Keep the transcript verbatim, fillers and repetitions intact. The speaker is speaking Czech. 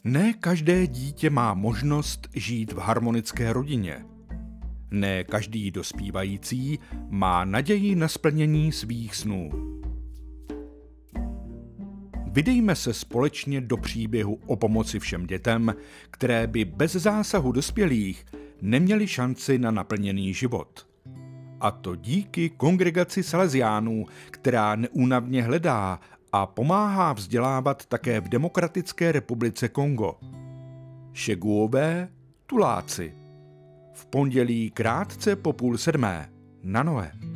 Ne každé dítě má možnost žít v harmonické rodině. Ne každý dospívající má naději na splnění svých snů. Vydejme se společně do příběhu o pomoci všem dětem, které by bez zásahu dospělých neměly šanci na naplněný život. A to díky kongregaci Salesiánů, která neúnavně hledá a pomáhá vzdělávat také v Demokratické republice Kongo. Šeguové Tuláci. V pondělí krátce po půl sedmé na Noe.